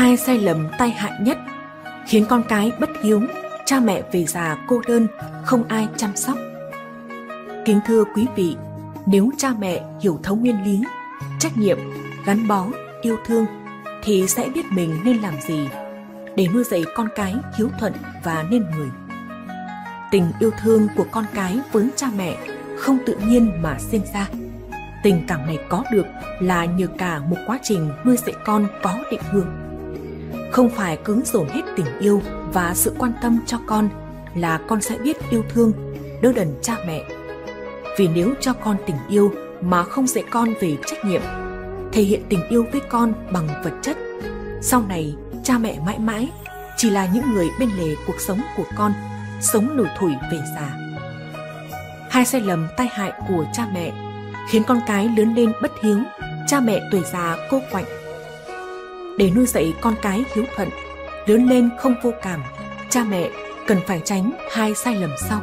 Hai sai lầm tai hại nhất khiến con cái bất hiếu, cha mẹ về già cô đơn, không ai chăm sóc. Kính thưa quý vị, nếu cha mẹ hiểu thấu nguyên lý, trách nhiệm, gắn bó, yêu thương thì sẽ biết mình nên làm gì để nuôi dạy con cái hiếu thuận và nên người. Tình yêu thương của con cái với cha mẹ không tự nhiên mà sinh ra. Tình cảm này có được là nhờ cả một quá trình nuôi dạy con có định hướng. Không phải cứ dồn hết tình yêu và sự quan tâm cho con là con sẽ biết yêu thương, đỡ đần cha mẹ. Vì nếu cho con tình yêu mà không dạy con về trách nhiệm, thể hiện tình yêu với con bằng vật chất, sau này cha mẹ mãi mãi chỉ là những người bên lề cuộc sống của con, sống lủi thủi về già. Hai sai lầm tai hại của cha mẹ khiến con cái lớn lên bất hiếu, cha mẹ tuổi già cô quạnh. Để nuôi dạy con cái hiếu thuận, lớn lên không vô cảm, cha mẹ cần phải tránh hai sai lầm sau.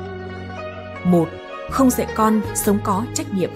1. Không dạy con sống có trách nhiệm.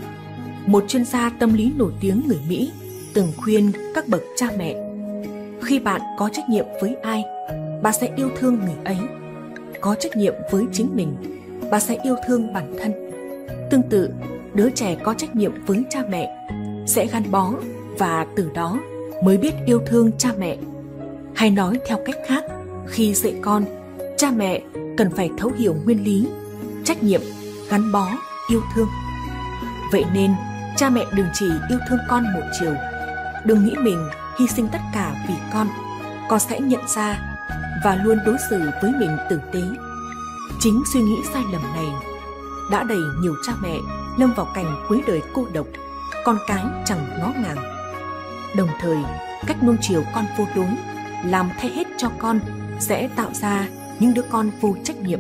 Một chuyên gia tâm lý nổi tiếng người Mỹ từng khuyên các bậc cha mẹ: khi bạn có trách nhiệm với ai, bạn sẽ yêu thương người ấy. Có trách nhiệm với chính mình, bạn sẽ yêu thương bản thân. Tương tự, đứa trẻ có trách nhiệm với cha mẹ sẽ gắn bó và từ đó mới biết yêu thương cha mẹ. Hay nói theo cách khác, khi dạy con, cha mẹ cần phải thấu hiểu nguyên lý, trách nhiệm, gắn bó, yêu thương. Vậy nên, cha mẹ đừng chỉ yêu thương con một chiều. Đừng nghĩ mình hy sinh tất cả vì con sẽ nhận ra và luôn đối xử với mình tử tế. Chính suy nghĩ sai lầm này đã đẩy nhiều cha mẹ lâm vào cảnh cuối đời cô độc, con cái chẳng ngó ngàng. Đồng thời, cách nuông chiều con vô đối, làm thay hết cho con sẽ tạo ra những đứa con vô trách nhiệm.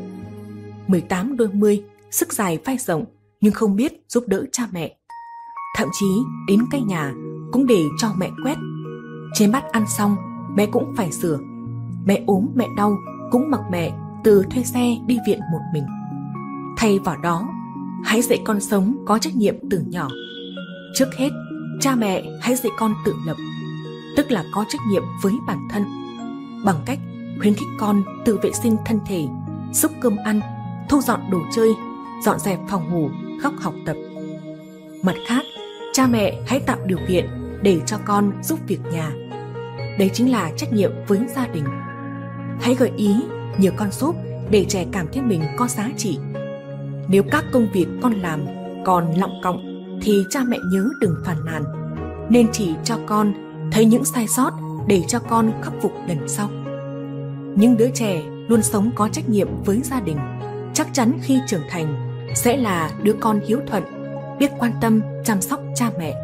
18 đôi mươi, sức dài vai rộng nhưng không biết giúp đỡ cha mẹ. Thậm chí đến cây nhà cũng để cho mẹ quét. Trên bát ăn xong, mẹ cũng phải rửa. Mẹ ốm mẹ đau cũng mặc mẹ từ thuê xe đi viện một mình. Thay vào đó, hãy dạy con sống có trách nhiệm từ nhỏ. Trước hết, cha mẹ hãy dạy con tự lập, tức là có trách nhiệm với bản thân, bằng cách khuyến khích con tự vệ sinh thân thể, xúc cơm ăn, thu dọn đồ chơi, dọn dẹp phòng ngủ, góc học tập. Mặt khác, cha mẹ hãy tạo điều kiện để cho con giúp việc nhà. Đấy chính là trách nhiệm với gia đình. Hãy gợi ý nhờ con giúp để trẻ cảm thấy mình có giá trị. Nếu các công việc con làm còn lọng cọng thì cha mẹ nhớ đừng phàn nàn, nên chỉ cho con thấy những sai sót để cho con khắc phục lần sau. Những đứa trẻ luôn sống có trách nhiệm với gia đình chắc chắn khi trưởng thành sẽ là đứa con hiếu thuận, biết quan tâm chăm sóc cha mẹ.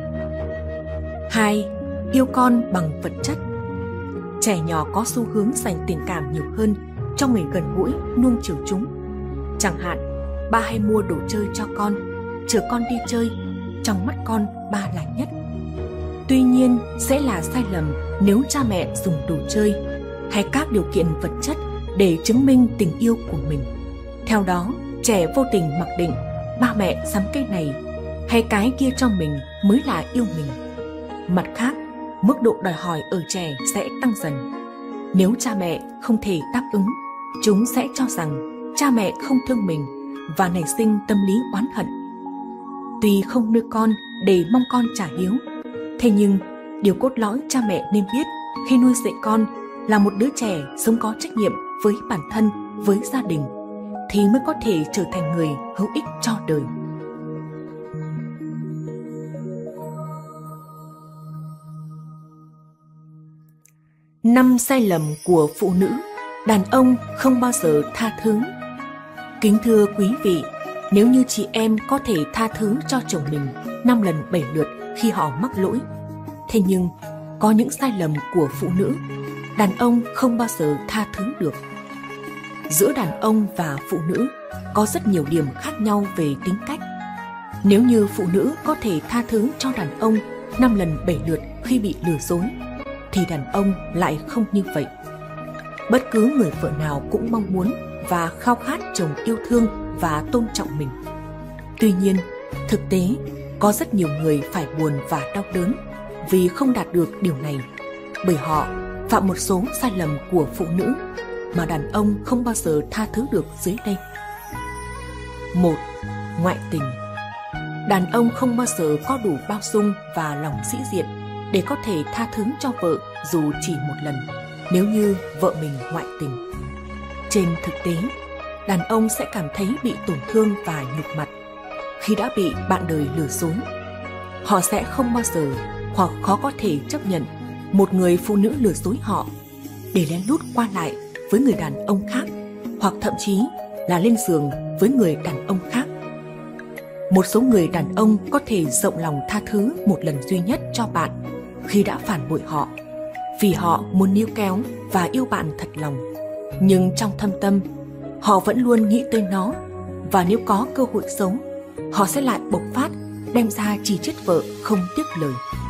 2. Yêu con bằng vật chất. Trẻ nhỏ có xu hướng dành tình cảm nhiều hơn cho người gần gũi, nuông chiều chúng. Chẳng hạn, ba hay mua đồ chơi cho con, chở con đi chơi, trong mắt con ba là nhất. Tuy nhiên, sẽ là sai lầm nếu cha mẹ dùng đồ chơi hay các điều kiện vật chất để chứng minh tình yêu của mình. Theo đó, trẻ vô tình mặc định ba mẹ sắm cái này hay cái kia cho mình mới là yêu mình. Mặt khác, mức độ đòi hỏi ở trẻ sẽ tăng dần. Nếu cha mẹ không thể đáp ứng, chúng sẽ cho rằng cha mẹ không thương mình và nảy sinh tâm lý oán hận. Tuy không nuôi con để mong con trả hiếu, thế nhưng điều cốt lõi cha mẹ nên biết khi nuôi dạy con là một đứa trẻ sống có trách nhiệm với bản thân, với gia đình, thì mới có thể trở thành người hữu ích cho đời. Năm sai lầm của phụ nữ đàn ông không bao giờ tha thứ. Kính thưa quý vị, nếu như chị em có thể tha thứ cho chồng mình 5 lần 7 lượt khi họ mắc lỗi, thế nhưng có những sai lầm của phụ nữ đàn ông không bao giờ tha thứ được. Giữa đàn ông và phụ nữ có rất nhiều điểm khác nhau về tính cách. Nếu như phụ nữ có thể tha thứ cho đàn ông 5 lần 7 lượt khi bị lừa dối, thì đàn ông lại không như vậy. Bất cứ người vợ nào cũng mong muốn và khao khát chồng yêu thương và tôn trọng mình. Tuy nhiên, thực tế có rất nhiều người phải buồn và đau đớn vì không đạt được điều này. bởi họ phạm một số sai lầm của phụ nữ mà đàn ông không bao giờ tha thứ được dưới đây. 1. Ngoại tình. Đàn ông không bao giờ có đủ bao dung và lòng sĩ diện để có thể tha thứ cho vợ dù chỉ một lần nếu như vợ mình ngoại tình. Trên thực tế, đàn ông sẽ cảm thấy bị tổn thương và nhục mặt khi đã bị bạn đời lừa dối. Họ sẽ không bao giờ hoặc khó có thể chấp nhận một người phụ nữ lừa dối họ để lén lút qua lại với người đàn ông khác, hoặc thậm chí là lên giường với người đàn ông khác. Một số người đàn ông có thể rộng lòng tha thứ một lần duy nhất cho bạn khi đã phản bội họ, vì họ muốn níu kéo và yêu bạn thật lòng. Nhưng trong thâm tâm, họ vẫn luôn nghĩ tới nó, và nếu có cơ hội xấu, họ sẽ lại bộc phát, đem ra chỉ trích vợ không tiếc lời.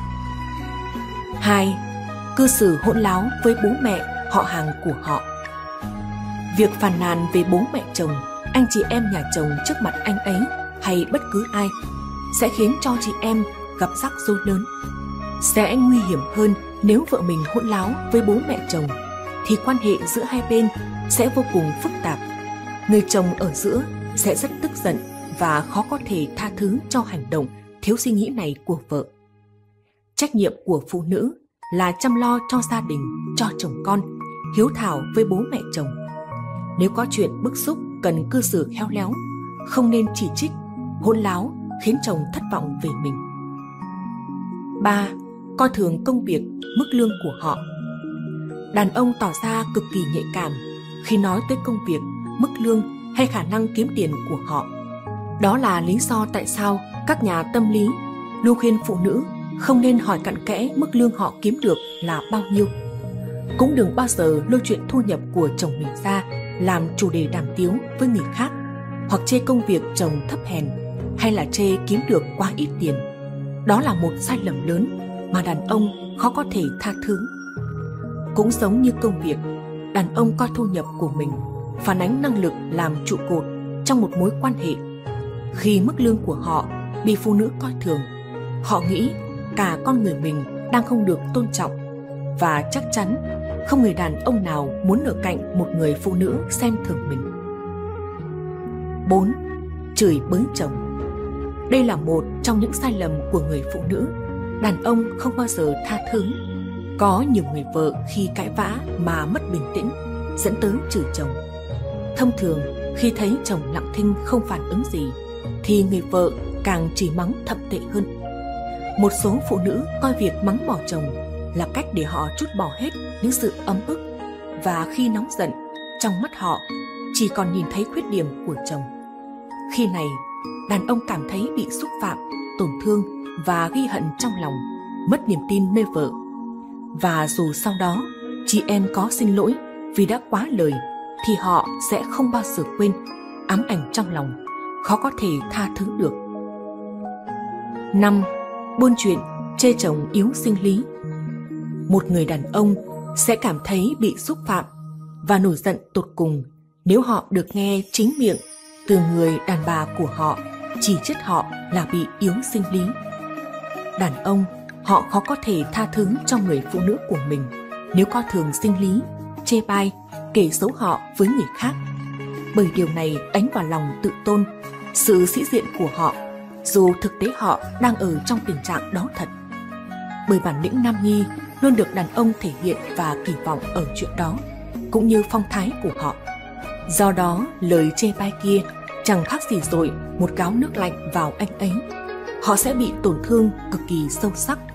2. Cư xử hỗn láo với bố mẹ, họ hàng của họ. Việc phàn nàn về bố mẹ chồng, anh chị em nhà chồng trước mặt anh ấy hay bất cứ ai sẽ khiến cho chị em gặp rắc rối lớn. Sẽ nguy hiểm hơn nếu vợ mình hỗn láo với bố mẹ chồng, thì quan hệ giữa hai bên sẽ vô cùng phức tạp. Người chồng ở giữa sẽ rất tức giận và khó có thể tha thứ cho hành động thiếu suy nghĩ này của vợ. Trách nhiệm của phụ nữ là chăm lo cho gia đình, cho chồng con, hiếu thảo với bố mẹ chồng. Nếu có chuyện bức xúc cần cư xử khéo léo, không nên chỉ trích, hỗn láo khiến chồng thất vọng về mình. 3. Coi thường công việc, mức lương của họ. Đàn ông tỏ ra cực kỳ nhạy cảm khi nói tới công việc, mức lương hay khả năng kiếm tiền của họ. Đó là lý do tại sao các nhà tâm lý luôn khuyên phụ nữ không nên hỏi cặn kẽ mức lương họ kiếm được là bao nhiêu. Cũng đừng bao giờ lôi chuyện thu nhập của chồng mình ra làm chủ đề đàm tiếu với người khác, hoặc chê công việc chồng thấp hèn, hay là chê kiếm được quá ít tiền. Đó là một sai lầm lớn mà đàn ông khó có thể tha thứ. Cũng giống như công việc, đàn ông coi thu nhập của mình phản ánh năng lực làm trụ cột trong một mối quan hệ. Khi mức lương của họ bị phụ nữ coi thường, họ nghĩ cả con người mình đang không được tôn trọng, và chắc chắn không người đàn ông nào muốn ở cạnh một người phụ nữ xem thường mình. 4. Chửi bới chồng. Đây là một trong những sai lầm của người phụ nữ đàn ông không bao giờ tha thứ. Có nhiều người vợ khi cãi vã mà mất bình tĩnh dẫn tới chửi chồng. Thông thường khi thấy chồng lặng thinh không phản ứng gì thì người vợ càng chửi mắng thậm tệ hơn. Một số phụ nữ coi việc mắng mỏ chồng là cách để họ trút bỏ hết những sự ấm ức, và khi nóng giận, trong mắt họ chỉ còn nhìn thấy khuyết điểm của chồng. Khi này, đàn ông cảm thấy bị xúc phạm, tổn thương và ghi hận trong lòng, mất niềm tin nơi vợ. Và dù sau đó chị em có xin lỗi vì đã quá lời, thì họ sẽ không bao giờ quên, ám ảnh trong lòng, khó có thể tha thứ được. 5. Buôn chuyện, chê chồng yếu sinh lý. Một người đàn ông sẽ cảm thấy bị xúc phạm và nổi giận tột cùng nếu họ được nghe chính miệng từ người đàn bà của họ chỉ trích họ là bị yếu sinh lý. Đàn ông, họ khó có thể tha thứ cho người phụ nữ của mình nếu coi thường sinh lý, chê bai, kể xấu họ với người khác, bởi điều này đánh vào lòng tự tôn, sự sĩ diện của họ, dù thực tế họ đang ở trong tình trạng đó thật. Bởi bản lĩnh nam nhi luôn được đàn ông thể hiện và kỳ vọng ở chuyện đó, cũng như phong thái của họ. Do đó, lời chê bai kia chẳng khác gì dội một gáo nước lạnh vào anh ấy. Họ sẽ bị tổn thương cực kỳ sâu sắc